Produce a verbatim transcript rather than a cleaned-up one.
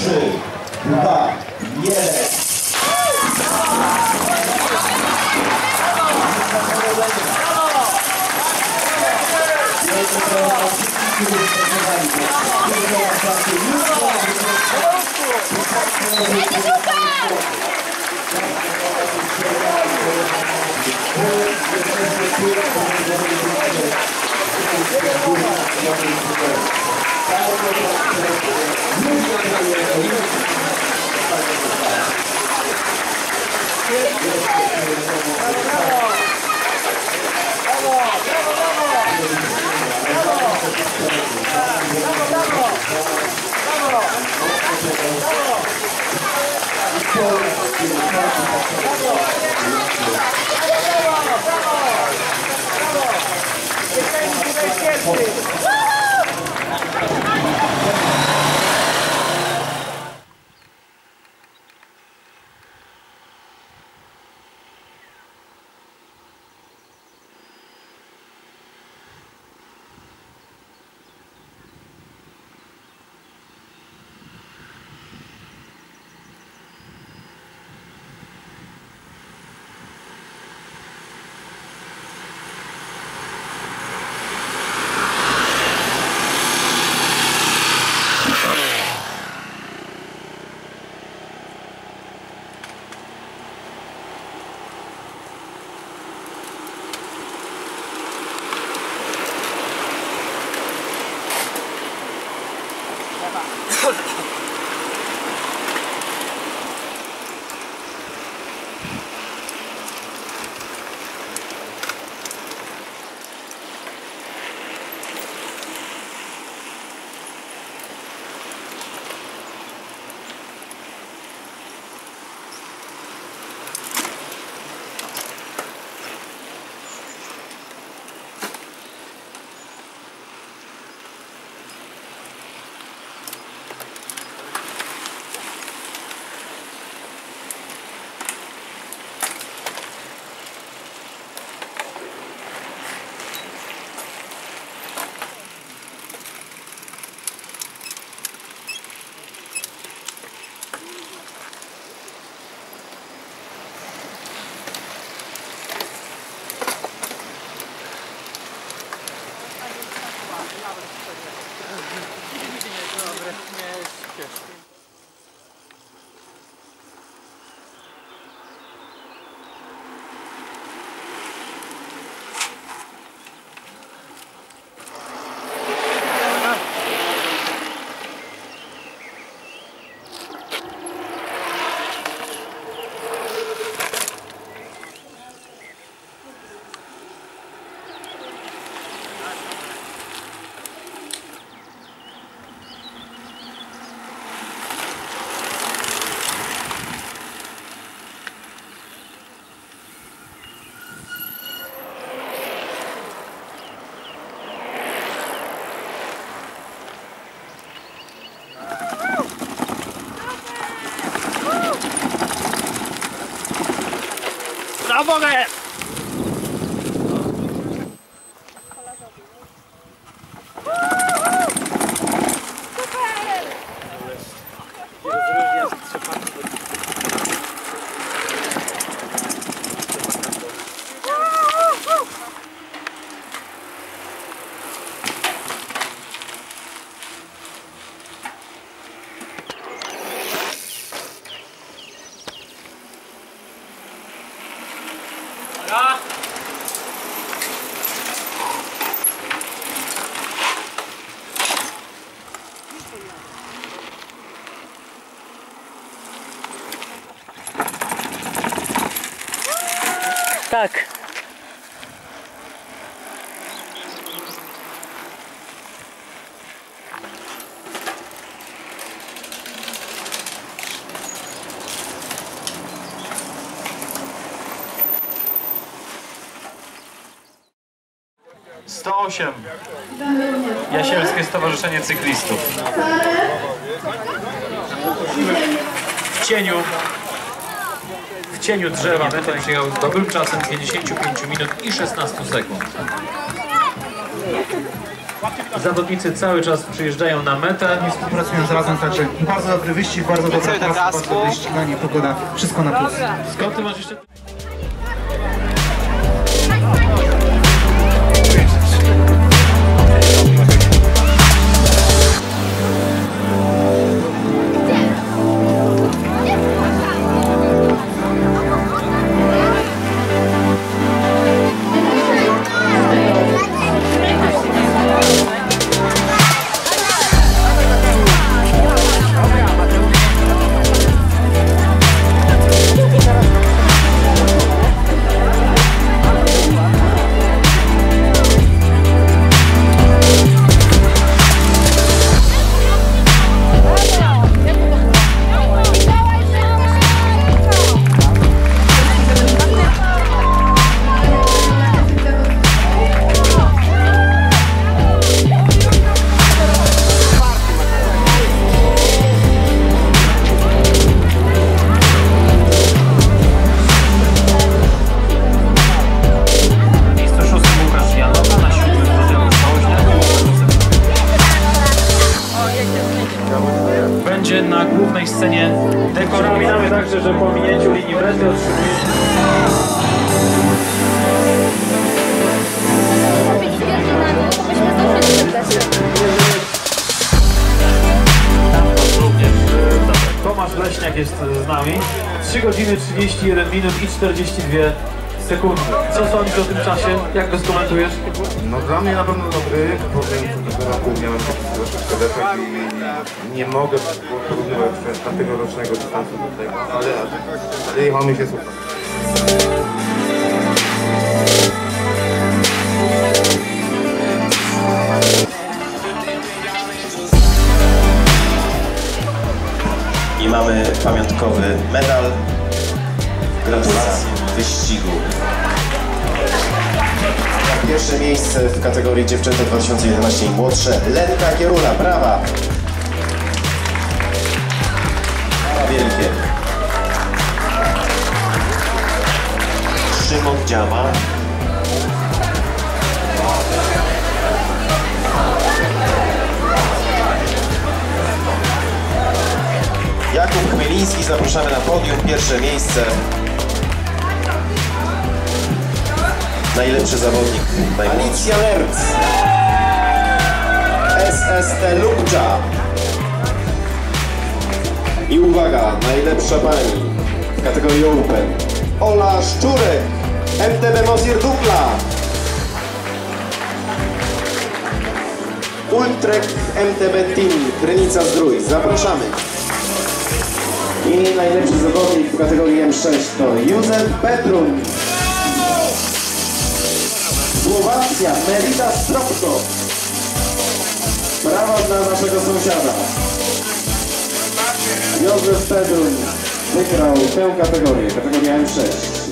trzy, dwa, jeden. Brawo, Gaję! Ja. Tak. sto osiem. Jasielskie Stowarzyszenie Cyklistów. W cieniu, w cieniu drzewa tutaj przyjechał z dobrym czasem pięćdziesiąt pięć minut i szesnaście sekund. Zawodnicy cały czas przyjeżdżają na metę. Współpracują z razem, także bardzo dobry wyścig, bardzo dobra trasa, bardzo dobre ściganie, pogoda, wszystko na plus. Skąd ty masz jeszcze... Będzie na głównej scenie dekor. Przypominamy także, że po minięciu linii mety otrzymuje... Tomasz Leśniak jest z nami. trzy godziny trzydzieści jeden minut i czterdzieści dwie sekundy. Co sądzisz o tym czasie? Jak go skomentujesz? No dla mnie na pewno dobry, powiem, że tego roku miałem troszeczkę defekt i nie mogę porównywać tegorocznego dystansu do tego, ale, ale jechamy się super. I mamy pamiątkowy medal. Gratulacje wyścigu. Pierwsze miejsce w kategorii dziewczęta dwa tysiące jedenaście i młodsze. Lenka Kierula, brawa! Brawa wielkie. Szymon Dziama. Jakub Chmieliński, zapraszamy na podium, pierwsze miejsce. Najlepszy zawodnik, najmłodszy. Alicja Lerc. S S T Lubcza. I uwaga, najlepsza pani w kategorii Open. Ola Szczurek, M T B Mozir Dupla. Ultrek M T B Team, Krynica Zdrój, zapraszamy. I najlepszy zawodnik w kategorii M sześć to Józef Petrun. Słowacja, Melita Stropko. Brawa dla naszego sąsiada. Józef Petrun wygrał tę kategorię, kategorię M sześć.